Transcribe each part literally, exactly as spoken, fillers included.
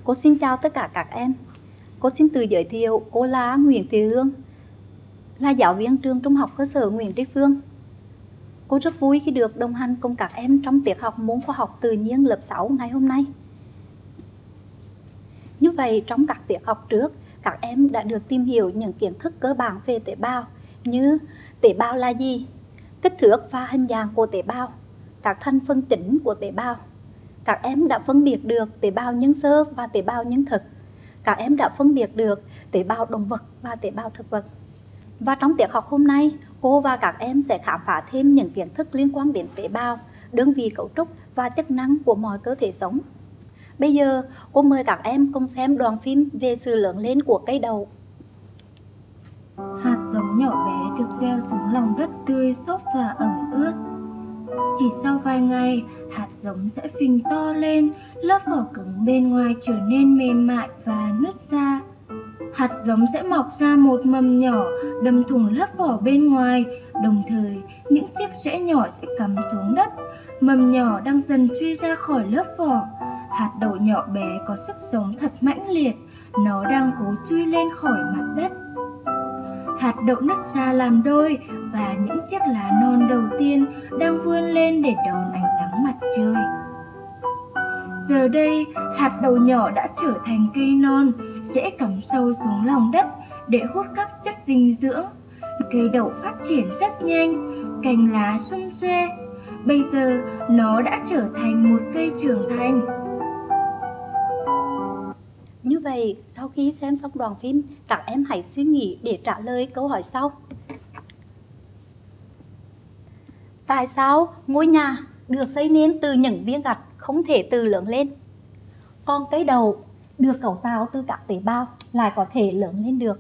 Cô xin chào tất cả các em. Cô xin tự giới thiệu, cô là Nguyễn Thị Hương, là giáo viên trường Trung học cơ sở Nguyễn Tri Phương. Cô rất vui khi được đồng hành cùng các em trong tiết học môn khoa học tự nhiên lớp sáu ngày hôm nay. Như vậy, trong các tiết học trước, các em đã được tìm hiểu những kiến thức cơ bản về tế bào như tế bào là gì, kích thước và hình dạng của tế bào, các thành phần chính của tế bào. Các em đã phân biệt được tế bào nhân xơ và tế bào nhân thực. Các em đã phân biệt được tế bào động vật và tế bào thực vật. Và trong tiết học hôm nay, cô và các em sẽ khám phá thêm những kiến thức liên quan đến tế bào, đơn vị cấu trúc và chức năng của mọi cơ thể sống. Bây giờ, cô mời các em cùng xem đoạn phim về sự lớn lên của cây đậu. Hạt giống nhỏ bé được gieo xuống lòng đất tươi xốp và ẩm ướt. Chỉ sau vài ngày, hạt giống sẽ phình to lên, lớp vỏ cứng bên ngoài trở nên mềm mại và nứt ra. Hạt giống sẽ mọc ra một mầm nhỏ đâm thủng lớp vỏ bên ngoài, đồng thời những chiếc rễ nhỏ sẽ cắm xuống đất. Mầm nhỏ đang dần truy ra khỏi lớp vỏ. Hạt đậu nhỏ bé có sức sống thật mãnh liệt, nó đang cố chui lên khỏi mặt đất. Hạt đậu nứt ra làm đôi và những chiếc lá non đầu tiên đang vươn lên để đón ánh nắng mặt trời. Giờ đây, hạt đậu nhỏ đã trở thành cây non, rễ cắm sâu xuống lòng đất để hút các chất dinh dưỡng. Cây đậu phát triển rất nhanh, cành lá sum xuê. Bây giờ, nó đã trở thành một cây trưởng thành. Như vậy, sau khi xem xong đoạn phim, các em hãy suy nghĩ để trả lời câu hỏi sau. Tại sao ngôi nhà được xây nên từ những viên gạch không thể tự lớn lên, còn cây đậu được cấu tạo từ các tế bào lại có thể lớn lên được?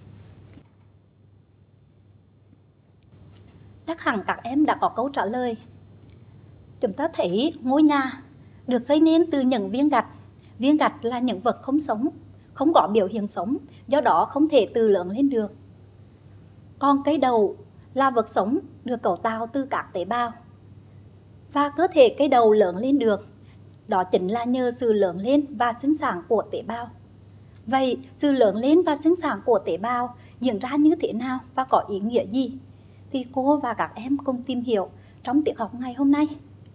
Chắc hẳn các em đã có câu trả lời. Chúng ta thấy ngôi nhà được xây nên từ những viên gạch. Viên gạch là những vật không sống, không có biểu hiện sống, do đó không thể tự lớn lên được. Còn cây đậu là vật sống được cấu tạo từ các tế bào. Và cơ thể cây đậu lớn lên được, đó chính là nhờ sự lớn lên và sinh sản của tế bào. Vậy, sự lớn lên và sinh sản của tế bào diễn ra như thế nào và có ý nghĩa gì? Thì cô và các em cùng tìm hiểu trong tiết học ngày hôm nay.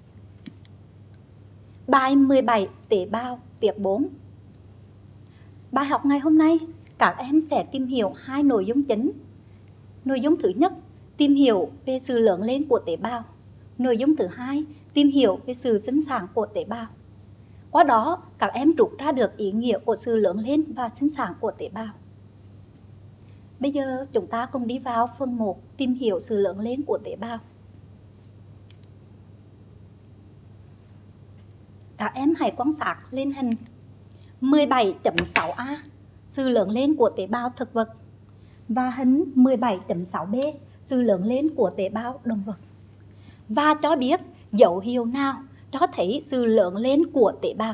Bài mười bảy, tế bào, tiết bốn. Bài học ngày hôm nay, các em sẽ tìm hiểu hai nội dung chính. Nội dung thứ nhất, tìm hiểu về sự lớn lên của tế bào. Nội dung thứ hai, tìm hiểu về sự sinh sản của tế bào. Qua đó, các em rút ra được ý nghĩa của sự lớn lên và sinh sản của tế bào. Bây giờ, chúng ta cùng đi vào phần một, tìm hiểu sự lớn lên của tế bào. Các em hãy quan sát lên hình mười bảy chấm sáu a, sự lớn lên của tế bào thực vật, và hình mười bảy chấm sáu b, sự lớn lên của tế bào động vật. Và cho biết dấu hiệu nào cho thấy sự lớn lên của tế bào.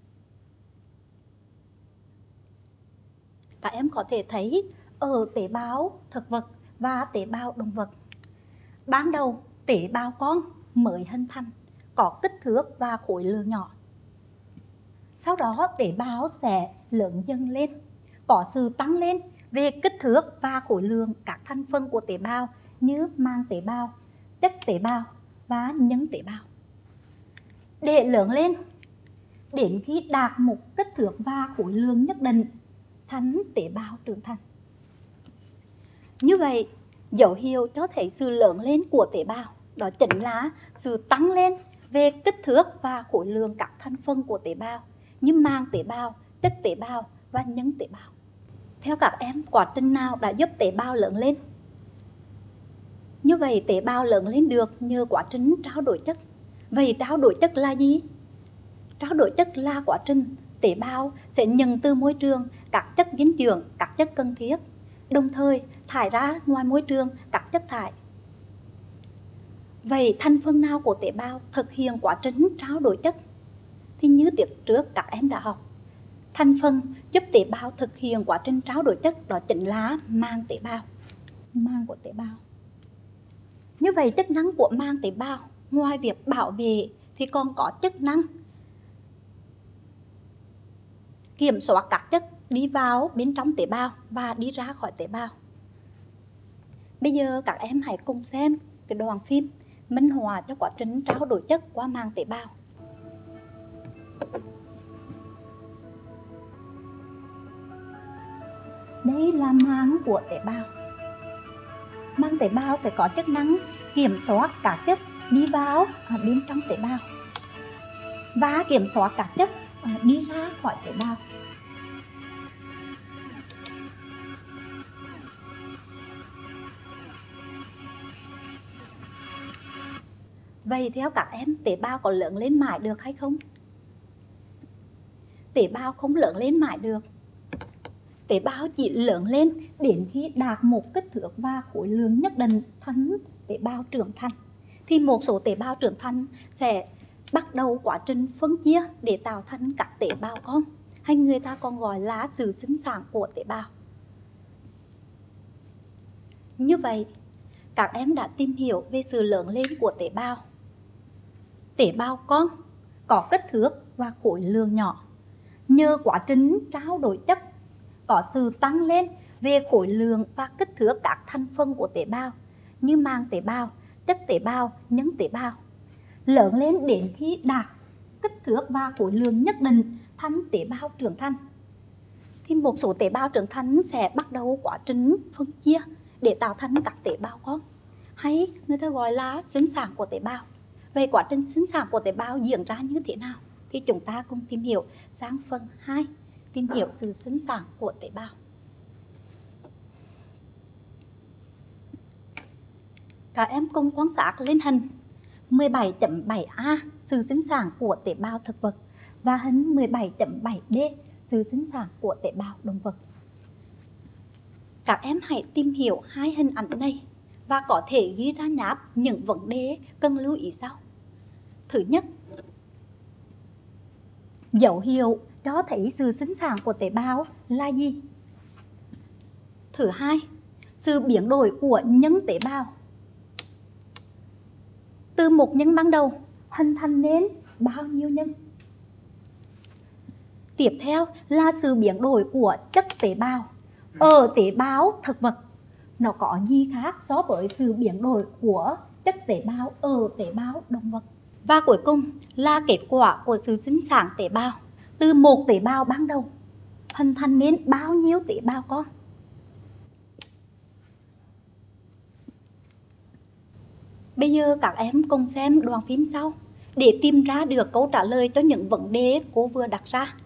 Các em có thể thấy ở tế bào thực vật và tế bào động vật, ban đầu tế bào con mới hình thành, có kích thước và khối lượng nhỏ. Sau đó tế bào sẽ lớn dần lên, có sự tăng lên về kích thước và khối lượng các thành phần của tế bào như màng tế bào, chất tế bào và nhân tế bào. Để lớn lên, đến khi đạt một kích thước và khối lượng nhất định, thành tế bào trưởng thành. Như vậy, dấu hiệu cho thấy sự lớn lên của tế bào đó chính là sự tăng lên về kích thước và khối lượng các thành phần của tế bào như màng tế bào, chất tế bào và nhân tế bào. Theo các em, quá trình nào đã giúp tế bào lớn lên? Như vậy, tế bào lớn lên được nhờ quá trình trao đổi chất. Vậy trao đổi chất là gì? Trao đổi chất là quá trình tế bào sẽ nhận từ môi trường các chất dinh dưỡng, các chất cần thiết, đồng thời thải ra ngoài môi trường các chất thải. Vậy thành phần nào của tế bào thực hiện quá trình trao đổi chất? Thì như tiết trước các em đã học, thành phần giúp tế bào thực hiện quá trình trao đổi chất đó chính là màng tế bào. Màng của tế bào. Như vậy chức năng của màng tế bào ngoài việc bảo vệ thì còn có chức năng kiểm soát các chất đi vào bên trong tế bào và đi ra khỏi tế bào. Bây giờ các em hãy cùng xem cái đoạn phim minh họa cho quá trình trao đổi chất qua màng tế bào. Đây là màng của tế bào. Màng tế bào sẽ có chức năng kiểm soát các chất đi vào ở bên trong tế bào và kiểm soát các chất đi ra khỏi tế bào. Vậy theo các em, tế bào có lớn lên mãi được hay không? Tế bào không lớn lên mãi được. Tế bào chỉ lớn lên đến khi đạt một kích thước và khối lượng nhất định thành tế bào trưởng thành. Thì một số tế bào trưởng thành sẽ bắt đầu quá trình phân chia để tạo thành các tế bào con, hay người ta còn gọi là sự sinh sản của tế bào. Như vậy, các em đã tìm hiểu về sự lớn lên của tế bào. Tế bào con có kích thước và khối lượng nhỏ. Nhờ quá trình trao đổi chất có sự tăng lên về khối lượng và kích thước các thành phần của tế bào như màng tế bào, chất tế bào, nhân tế bào, lớn lên đến khi đạt kích thước và khối lượng nhất định thành tế bào trưởng thành. Thì một số tế bào trưởng thành sẽ bắt đầu quá trình phân chia để tạo thành các tế bào con, hay người ta gọi là sinh sản của tế bào. Về quá trình sinh sản của tế bào diễn ra như thế nào thì chúng ta cùng tìm hiểu sang phần hai, tìm hiểu sự sinh sản của tế bào. Các em cùng quan sát lên hình mười bảy chấm bảy a sự sinh sản của tế bào thực vật và hình mười bảy chấm bảy b sự sinh sản của tế bào động vật. Các em hãy tìm hiểu hai hình ảnh này và có thể ghi ra nháp những vấn đề cần lưu ý sau. Thứ nhất, dấu hiệu cho thấy sự sinh sản của tế bào là gì? Thứ hai, sự biến đổi của nhân tế bào. Từ một nhân ban đầu hình thành nên bao nhiêu nhân? Tiếp theo là sự biến đổi của chất tế bào. Ở tế bào thực vật, nó có gì khác so với sự biến đổi của chất tế bào ở tế bào động vật? Và cuối cùng là kết quả của sự sinh sản tế bào. Từ một tế bào ban đầu hình thành nên bao nhiêu tế bào con? Bây giờ các em cùng xem đoạn phim sau để tìm ra được câu trả lời cho những vấn đề cô vừa đặt ra.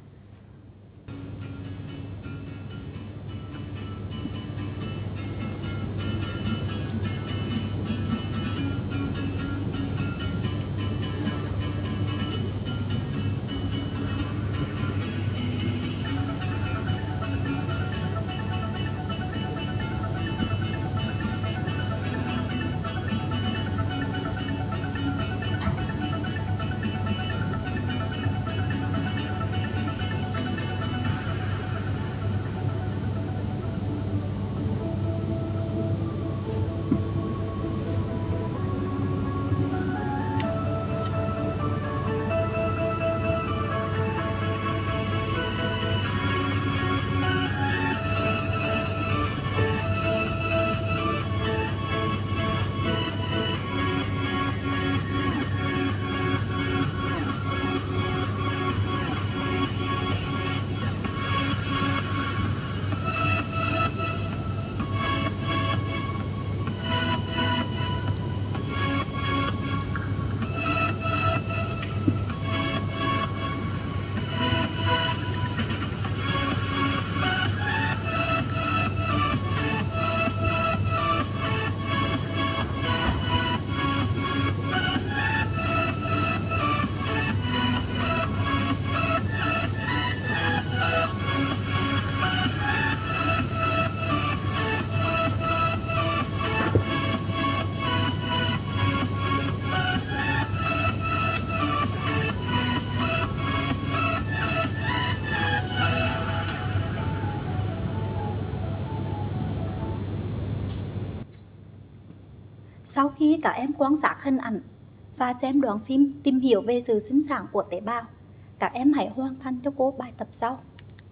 Sau khi các em quan sát hình ảnh và xem đoạn phim tìm hiểu về sự sinh sản của tế bào, các em hãy hoàn thành cho cô bài tập sau.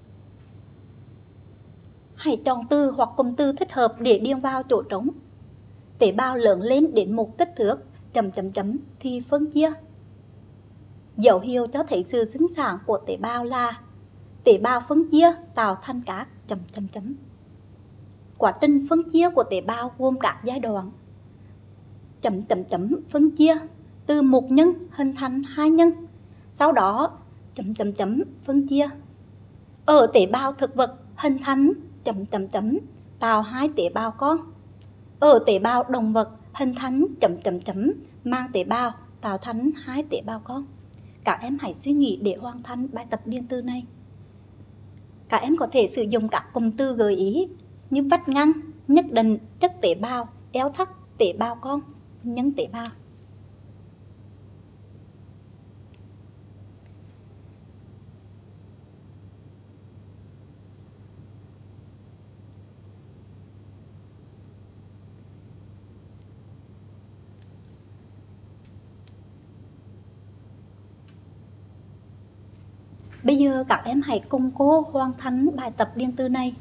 hãy chọn từ hoặc cụm từ thích hợp để điền vào chỗ trống. Tế bào lớn lên đến một kích thước chấm chấm chấm thì phân chia. Dấu hiệu cho thấy sự sinh sản của tế bào là tế bào phân chia tạo thành các chấm chấm chấm. Quá trình phân chia của tế bào gồm các giai đoạn. Chấm chấm chấm phân chia từ một nhân hình thành hai nhân. Sau đó chấm chấm chấm phân chia. Ở tế bào thực vật hình thành chấm chấm chấm tạo hai tế bào con. Ở tế bào động vật hình thành chấm chấm chấm mang tế bào tạo thành hai tế bào con. Các em hãy suy nghĩ để hoàn thành bài tập điền từ này. Các em có thể sử dụng các cụm từ gợi ý như vách ngăn, nhất định, chất tế bào, eo thắt, tế bào con, nhân tế bào. Bây giờ các em hãy cùng cô hoàn thành bài tập điền từ này.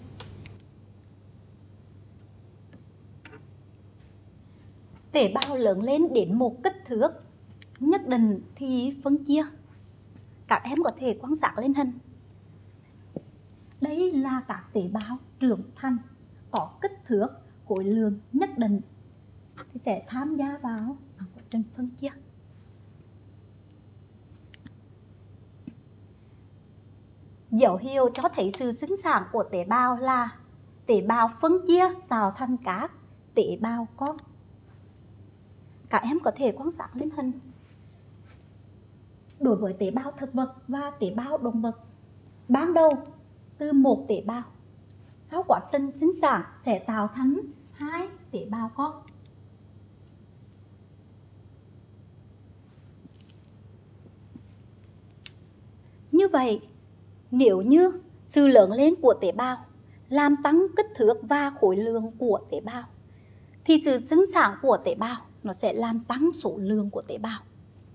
Tế bào lớn lên đến một kích thước nhất định thì phân chia. Các em có thể quan sát lên hình. Đây là các tế bào trưởng thành có kích thước khối lượng nhất định thì sẽ tham gia vào quá trình phân chia. Dấu hiệu cho thấy sự sinh sản của tế bào là tế bào phân chia tạo thành các tế bào con. Các em có thể quan sát lên hình. Đối với tế bào thực vật và tế bào động vật, ban đầu từ một tế bào, sau quá trình sinh sản sẽ tạo thành hai tế bào con. Như vậy, nếu như sự lớn lên của tế bào làm tăng kích thước và khối lượng của tế bào, thì sự sinh sản của tế bào nó sẽ làm tăng số lượng của tế bào.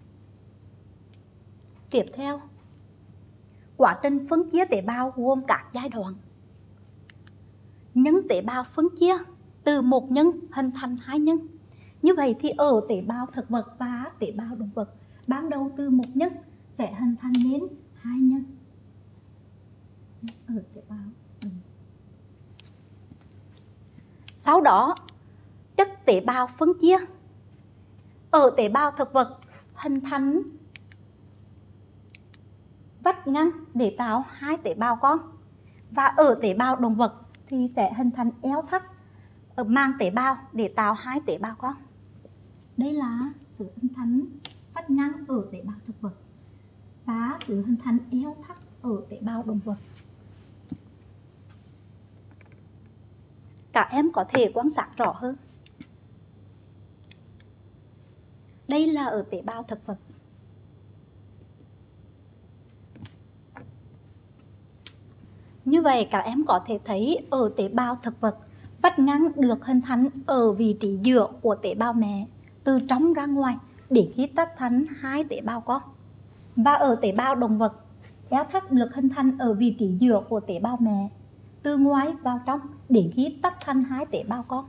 Tiếp theo, quá trình phân chia tế bào gồm các giai đoạn. Nhân tế bào phân chia từ một nhân hình thành hai nhân. Như vậy thì ở tế bào thực vật và tế bào động vật, ban đầu từ một nhân sẽ hình thành đến hai nhân. Ở tế bào động. Sau đó, chất tế bào phân chia. Ở tế bào thực vật hình thành vách ngăn để tạo hai tế bào con. Và ở tế bào động vật thì sẽ hình thành eo thắt ở mang tế bào để tạo hai tế bào con. Đây là sự hình thành vách ngăn ở tế bào thực vật và sự hình thành eo thắt ở tế bào động vật. Các em có thể quan sát rõ hơn. Đây là ở tế bào thực vật. Như vậy các em có thể thấy ở tế bào thực vật, vách ngăn được hình thành ở vị trí giữa của tế bào mẹ từ trong ra ngoài để khi tách thành hai tế bào con. Và ở tế bào động vật, eo thắt được hình thành ở vị trí giữa của tế bào mẹ từ ngoài vào trong để khi tách thành hai tế bào con.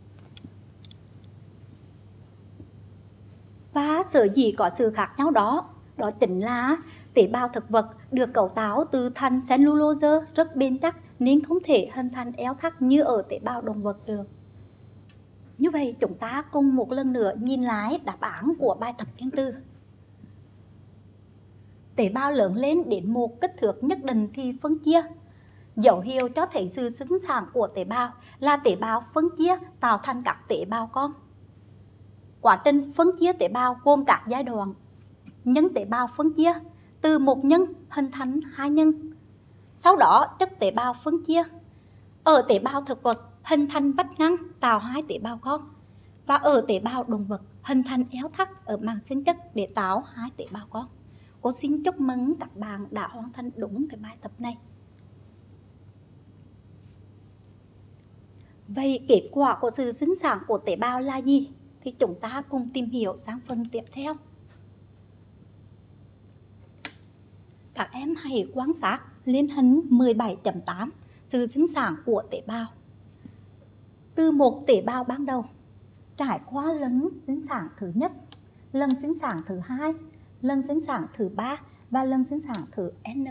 Và sở dĩ có sự khác nhau đó, đó chính là tế bào thực vật được cấu tạo từ thành cellulose rất bền chắc nên không thể hình thành eo thắt như ở tế bào động vật được. Như vậy chúng ta cùng một lần nữa nhìn lại đáp án của bài tập điền từ. Tế bào lớn lên đến một kích thước nhất định thì phân chia. Dấu hiệu cho thấy sự sinh sản của tế bào là tế bào phân chia tạo thành các tế bào con. Quá trình phân chia tế bào gồm các giai đoạn. Nhân tế bào phân chia từ một nhân hình thành hai nhân. Sau đó chất tế bào phân chia. Ở tế bào thực vật hình thành vách ngăn tạo hai tế bào con. Và ở tế bào động vật hình thành eo thắt ở màng sinh chất để tạo hai tế bào con. Cô xin chúc mừng các bạn đã hoàn thành đúng cái bài tập này. Vậy kết quả của sự sinh sản của tế bào là gì? Thì chúng ta cùng tìm hiểu sang phần tiếp theo. Các em hãy quan sát lên hình mười bảy chấm tám. sự sinh sản của tế bào. Từ một tế bào ban đầu trải qua lần sinh sản thứ nhất, lần sinh sản thứ hai, lần sinh sản thứ ba và lần sinh sản thứ N.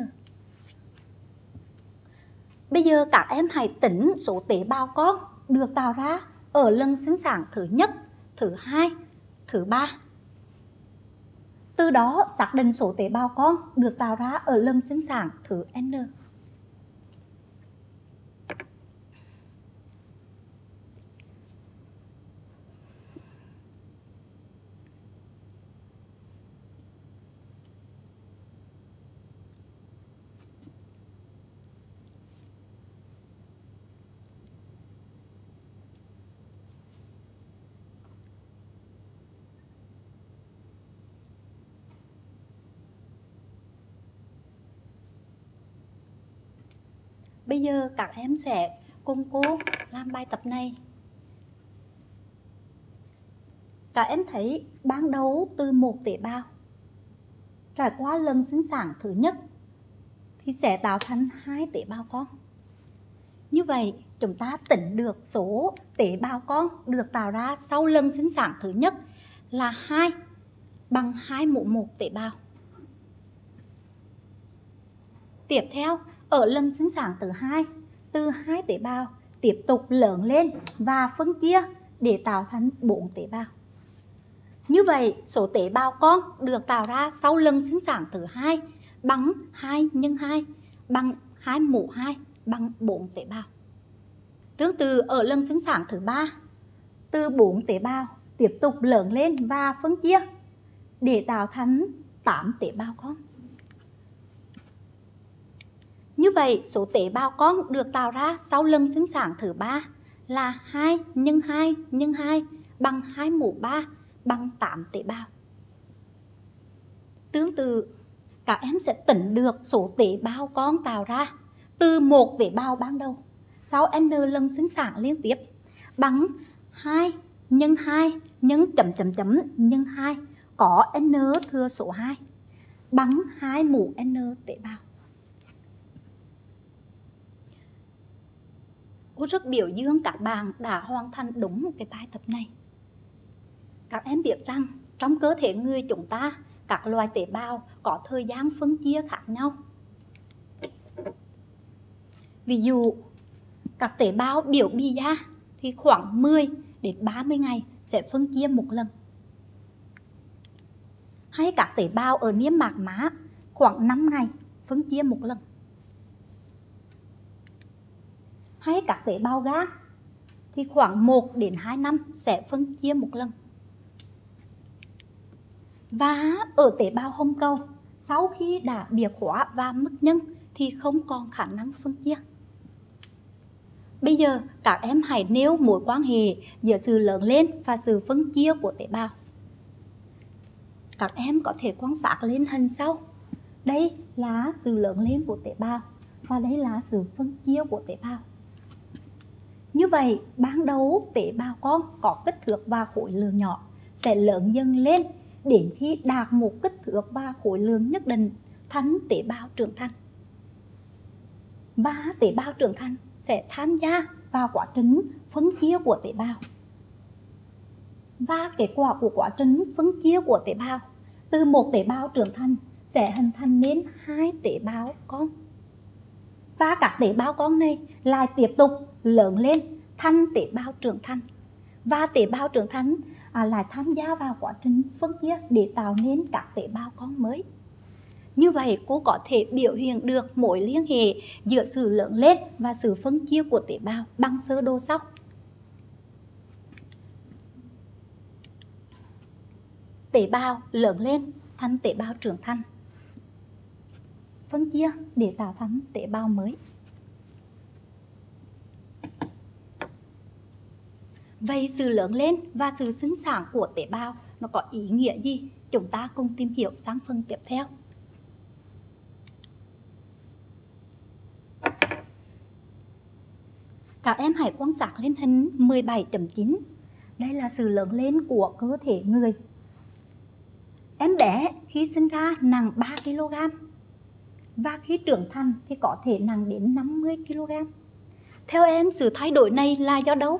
Bây giờ các em hãy tính số tế bào con được tạo ra ở lần sinh sản thứ nhất, thứ hai, thứ ba. Từ đó xác định số tế bào con được tạo ra ở lần sinh sản thứ N. Bây giờ các em sẽ cùng cô làm bài tập này. Các em thấy ban đầu từ một tế bào trải qua lần sinh sản thứ nhất thì sẽ tạo thành hai tế bào con. Như vậy chúng ta tính được số tế bào con được tạo ra sau lần sinh sản thứ nhất là hai bằng hai mũ một tế bào. Tiếp theo, ở lần sinh sản thứ hai, từ hai tế bào tiếp tục lớn lên và phân chia để tạo thành bốn tế bào. Như vậy, số tế bào con được tạo ra sau lần sinh sản thứ hai bằng hai nhân hai bằng hai mũ hai bằng bốn tế bào. Tương tự ở lần sinh sản thứ ba, từ bốn tế bào tiếp tục lớn lên và phân chia để tạo thành tám tế bào con. Như vậy, số tế bào con được tạo ra sau lần sinh sản thứ ba là hai nhân hai nhân hai bằng hai mũ ba bằng tám tế bào. Tương tự, các em sẽ tính được số tế bào con tạo ra từ một tế bào ban đầu sau N lần sinh sản liên tiếp bằng hai nhân hai nhân chấm chấm chấm nhân hai có N thừa số hai bằng hai mũ N tế bào. Cô rất biểu dương các bạn đã hoàn thành đúng cái bài tập này. Các em biết rằng trong cơ thể người chúng ta, các loài tế bào có thời gian phân chia khác nhau. Ví dụ, các tế bào biểu bì da thì khoảng mười đến ba mươi ngày sẽ phân chia một lần. Hay các tế bào ở niêm mạc má khoảng năm ngày phân chia một lần. Hay các tế bào gan thì khoảng một đến hai năm sẽ phân chia một lần. Và ở tế bào hồng cầu, sau khi đã biệt hóa và mất nhân thì không còn khả năng phân chia. Bây giờ các em hãy nêu mối quan hệ giữa sự lớn lên và sự phân chia của tế bào. Các em có thể quan sát lên hình sau. Đây là sự lớn lên của tế bào và đây là sự phân chia của tế bào. Như vậy, ban đầu tế bào con có kích thước và khối lượng nhỏ sẽ lớn dần lên đến khi đạt một kích thước và khối lượng nhất định thành tế bào trưởng thành. Và tế bào trưởng thành sẽ tham gia vào quá trình phân chia của tế bào. Và kết quả của quá trình phân chia của tế bào, từ một tế bào trưởng thành sẽ hình thành nên hai tế bào con. Và các tế bào con này lại tiếp tục lớn lên thành tế bào trưởng thành. Và tế bào trưởng thành à, lại tham gia vào quá trình phân chia để tạo nên các tế bào con mới. Như vậy, cô có thể biểu hiện được mối liên hệ giữa sự lớn lên và sự phân chia của tế bào bằng sơ đồ sau. Tế bào lớn lên thành tế bào trưởng thành, phân chia để tạo thành tế bào mới. Vậy sự lớn lên và sự sinh sản của tế bào nó có ý nghĩa gì? Chúng ta cùng tìm hiểu sang phần tiếp theo. Các em hãy quan sát lên hình mười bảy chấm chín. Đây là sự lớn lên của cơ thể người. Em bé khi sinh ra nặng ba ki lô gam và khi trưởng thành thì có thể nặng đến năm mươi ki lô gam. Theo em, sự thay đổi này là do đâu?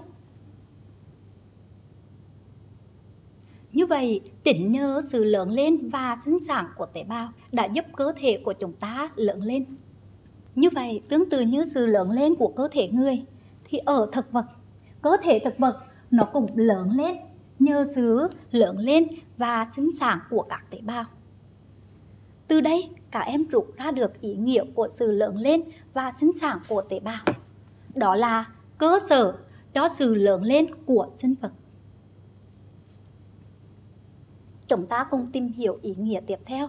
Như vậy, chính nhờ sự lớn lên và sinh sản của tế bào đã giúp cơ thể của chúng ta lớn lên. Như vậy, tương tự như sự lớn lên của cơ thể người, thì ở thực vật, cơ thể thực vật nó cũng lớn lên nhờ sự lớn lên và sinh sản của các tế bào. Từ đây, các em rút ra được ý nghĩa của sự lớn lên và sinh sản của tế bào. Đó là cơ sở cho sự lớn lên của sinh vật. Chúng ta cùng tìm hiểu ý nghĩa tiếp theo.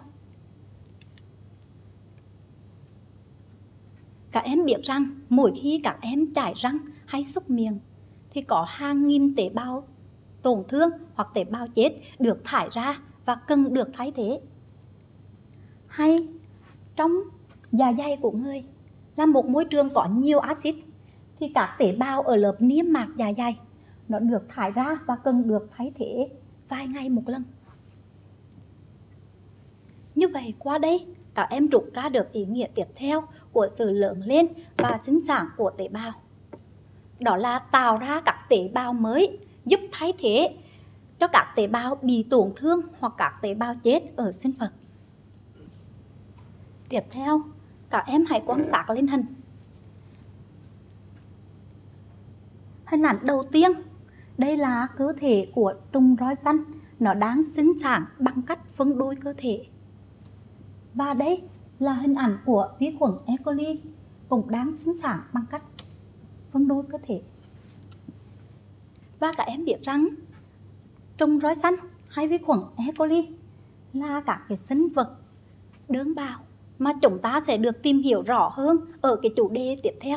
Các em biết rằng mỗi khi các em chải răng hay súc miệng thì có hàng nghìn tế bào tổn thương hoặc tế bào chết được thải ra và cần được thay thế. Hay trong dạ dày của người là một môi trường có nhiều axit thì các tế bào ở lớp niêm mạc dạ dày nó được thải ra và cần được thay thế vài ngày một lần. Như vậy qua đây các em rút ra được ý nghĩa tiếp theo của sự lớn lên và sinh sản của tế bào. Đó là tạo ra các tế bào mới giúp thay thế cho các tế bào bị tổn thương hoặc các tế bào chết ở sinh vật. Tiếp theo, các em hãy quan sát lên hình. Hình ảnh đầu tiên, đây là cơ thể của trùng roi xanh, nó đang sinh sản bằng cách phân đôi cơ thể. Và đây là hình ảnh của vi khuẩn E. coli cũng đang sinh sản bằng cách phân đôi cơ thể. Và các em biết rằng trùng roi xanh hay vi khuẩn E. coli là các cái sinh vật đơn bào mà chúng ta sẽ được tìm hiểu rõ hơn ở cái chủ đề tiếp theo.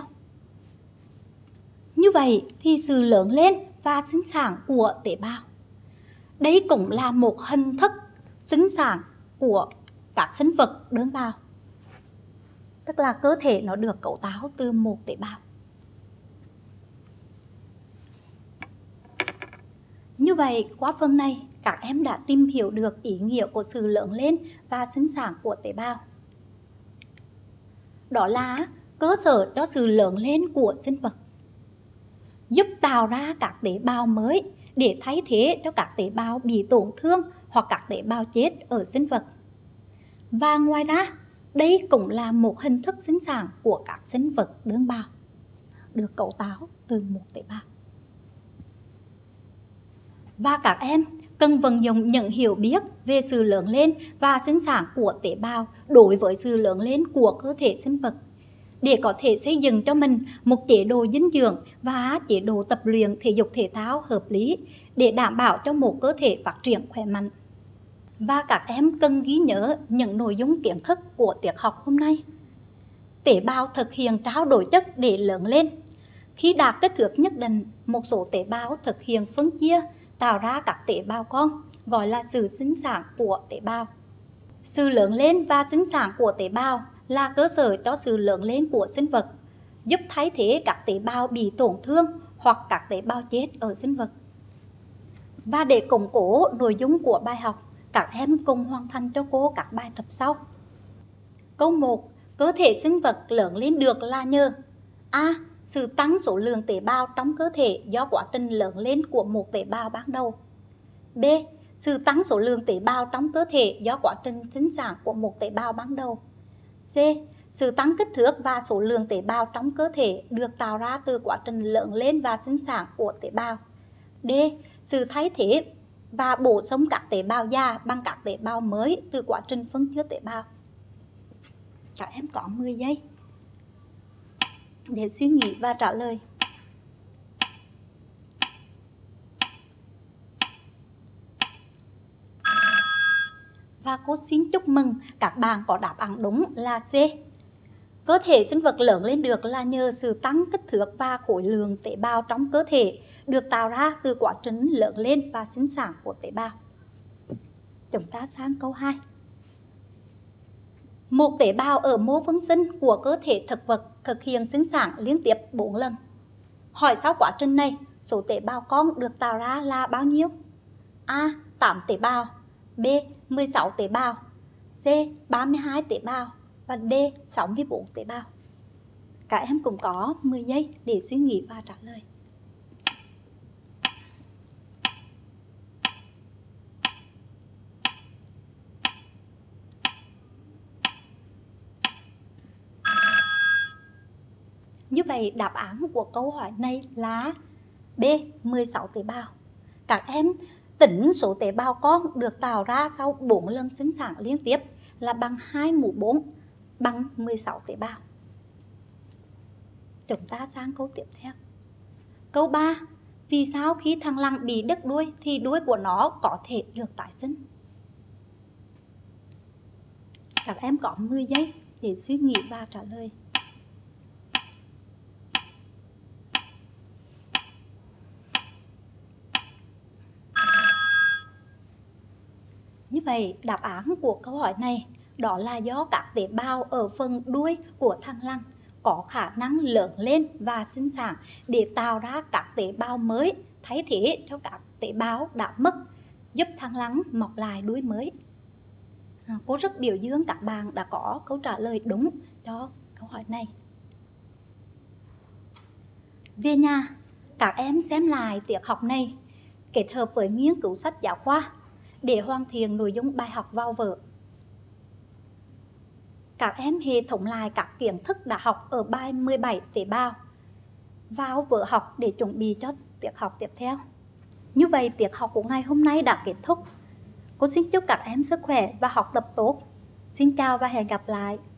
Như vậy thì sự lớn lên và sinh sản của tế bào, đây cũng là một hình thức sinh sản của các sinh vật đơn bào. Tức là cơ thể nó được cấu tạo từ một tế bào. Như vậy, qua phần này, các em đã tìm hiểu được ý nghĩa của sự lớn lên và sinh sản của tế bào. Đó là cơ sở cho sự lớn lên của sinh vật, giúp tạo ra các tế bào mới để thay thế cho các tế bào bị tổn thương hoặc các tế bào chết ở sinh vật. Và ngoài ra, đây cũng là một hình thức sinh sản của các sinh vật đơn bào, được cấu tạo từ một tế bào. Và các em cần vận dụng những hiểu biết về sự lớn lên và sinh sản của tế bào đối với sự lớn lên của cơ thể sinh vật, để có thể xây dựng cho mình một chế độ dinh dưỡng và chế độ tập luyện thể dục thể thao hợp lý để đảm bảo cho một cơ thể phát triển khỏe mạnh. Và các em cần ghi nhớ những nội dung kiến thức của tiết học hôm nay. Tế bào thực hiện trao đổi chất để lớn lên. Khi đạt kích thước nhất định, một số tế bào thực hiện phân chia, tạo ra các tế bào con, gọi là sự sinh sản của tế bào. Sự lớn lên và sinh sản của tế bào là cơ sở cho sự lớn lên của sinh vật, giúp thay thế các tế bào bị tổn thương hoặc các tế bào chết ở sinh vật. Và để củng cố nội dung của bài học, các em cùng hoàn thành cho cô các bài tập sau. Câu một. Cơ thể sinh vật lớn lên được là nhờ: A. Sự tăng số lượng tế bào trong cơ thể do quá trình lớn lên của một tế bào ban đầu. B. Sự tăng số lượng tế bào trong cơ thể do quá trình sinh sản của một tế bào ban đầu. C. Sự tăng kích thước và số lượng tế bào trong cơ thể được tạo ra từ quá trình lớn lên và sinh sản của tế bào. D. Sự thay thế và bổ sung các tế bào già bằng các tế bào mới từ quá trình phân chia tế bào. Các em có mười giây để suy nghĩ và trả lời. Và cô xin chúc mừng các bạn có đáp án đúng là C. Cơ thể sinh vật lớn lên được là nhờ sự tăng kích thước và khối lượng tế bào trong cơ thể được tạo ra từ quá trình lớn lên và sinh sản của tế bào. Chúng ta sang câu hai. Một tế bào ở mô phân sinh của cơ thể thực vật thực hiện sinh sản liên tiếp bốn lần. Hỏi sau quá trình này, số tế bào con được tạo ra là bao nhiêu? A. tám tế bào, B. mười sáu tế bào, C. ba mươi hai tế bào và D. sáu mươi bốn tế bào. Các em cũng có mười giây để suy nghĩ và trả lời. Như vậy đáp án của câu hỏi này là B, mười sáu tế bào. Các em tính số tế bào con được tạo ra sau bốn lần sinh sản liên tiếp là bằng hai mũ bốn bằng mười sáu tế bào. Chúng ta sang câu tiếp theo. Câu ba. Vì sao khi thằn lằn bị đứt đuôi thì đuôi của nó có thể được tái sinh? Các em có mười giây để suy nghĩ và trả lời. Như vậy, đáp án của câu hỏi này đó là do các tế bào ở phần đuôi của thằn lằn có khả năng lớn lên và sinh sản để tạo ra các tế bào mới thay thế cho các tế bào đã mất, giúp thằn lằn mọc lại đuôi mới. À, cô rất biểu dương các bạn đã có câu trả lời đúng cho câu hỏi này. Về nhà, các em xem lại tiết học này kết hợp với nghiên cứu sách giáo khoa để hoàn thiện nội dung bài học vào vở. Các em hệ thống lại các kiến thức đã học ở bài mười bảy tế bào vào vở học để chuẩn bị cho tiết học tiếp theo. Như vậy tiết học của ngày hôm nay đã kết thúc. Cô xin chúc các em sức khỏe và học tập tốt. Xin chào và hẹn gặp lại.